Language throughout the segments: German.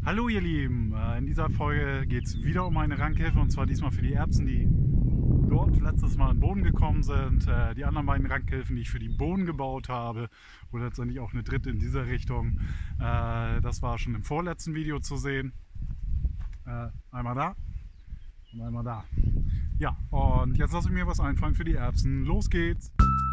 Hallo ihr Lieben, in dieser Folge geht es wieder um eine Rankhilfe und zwar diesmal für die Erbsen, die dort letztes Mal in den Boden gekommen sind. Die anderen beiden Rankhilfen, die ich für die Bohnen gebaut habe, oder letztendlich auch eine dritte in dieser Richtung, das war schon im vorletzten Video zu sehen. Einmal da und einmal da. Ja, und jetzt lasse ich mir was einfallen für die Erbsen. Los geht's!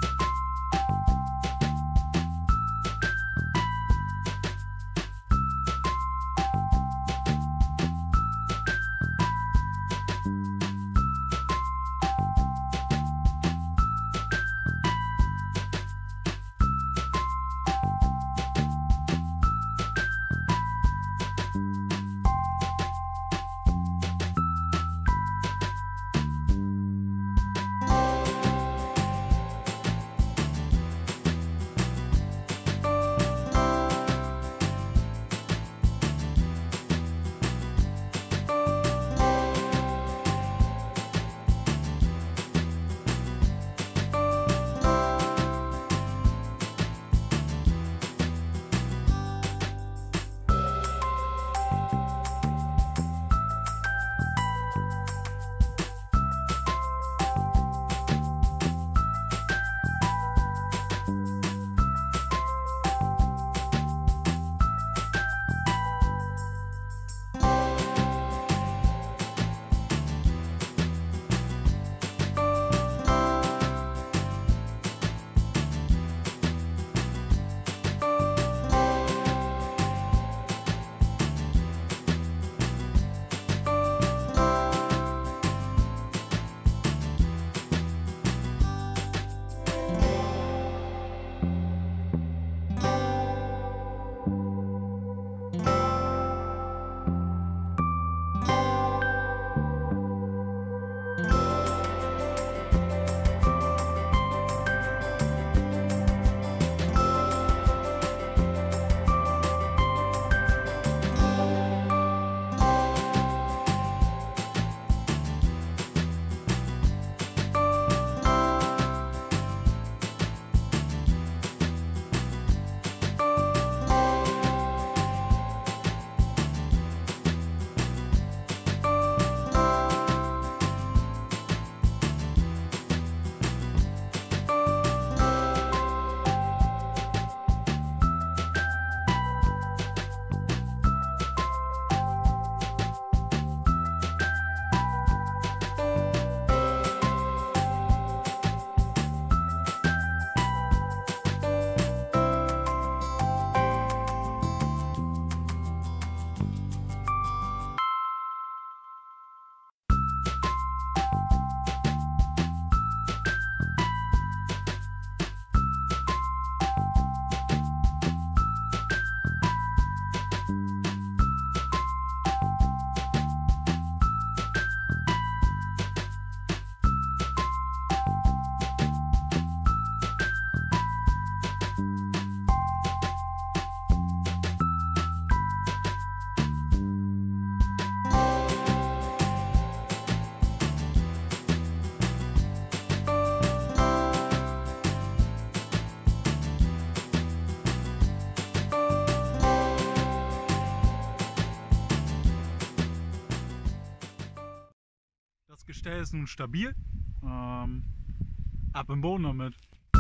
Das Gestell ist nun stabil. Ab im Boden damit.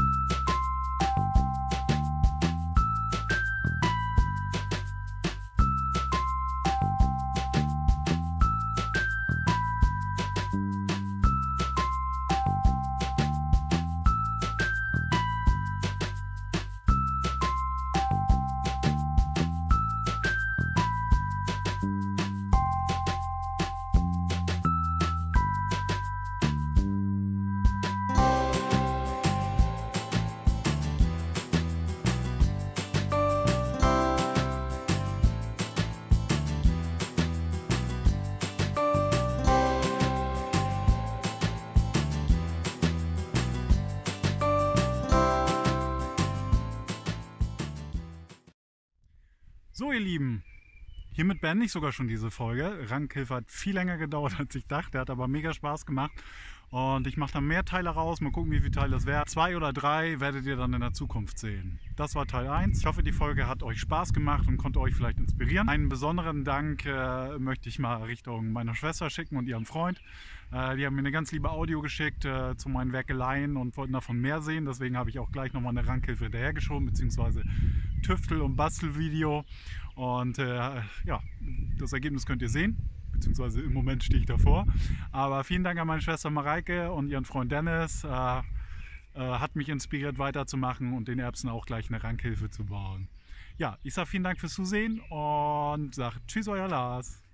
So ihr Lieben, hiermit beende ich sogar schon diese Folge. Rankhilfe hat viel länger gedauert als ich dachte, hat aber mega Spaß gemacht. Und ich mache dann mehr Teile raus. Mal gucken, wie viele Teile das werden. 2 oder 3 werdet ihr dann in der Zukunft sehen. Das war Teil 1. Ich hoffe, die Folge hat euch Spaß gemacht und konnte euch vielleicht inspirieren. Einen besonderen Dank möchte ich mal Richtung meiner Schwester schicken und ihrem Freund. Die haben mir eine ganz liebe Audio geschickt zu meinen Werkeleien und wollten davon mehr sehen. Deswegen habe ich auch gleich nochmal eine Rankhilfe hinterhergeschoben, beziehungsweise Tüftel- und Bastelvideo. Und ja, das Ergebnis könnt ihr sehen. Beziehungsweise im Moment stehe ich davor. Aber vielen Dank an meine Schwester Mareike und ihren Freund Dennis. Hat mich inspiriert weiterzumachen und den Erbsen auch gleich eine Rankhilfe zu bauen. Ja, ich sage vielen Dank fürs Zusehen und sage Tschüss, euer Lars.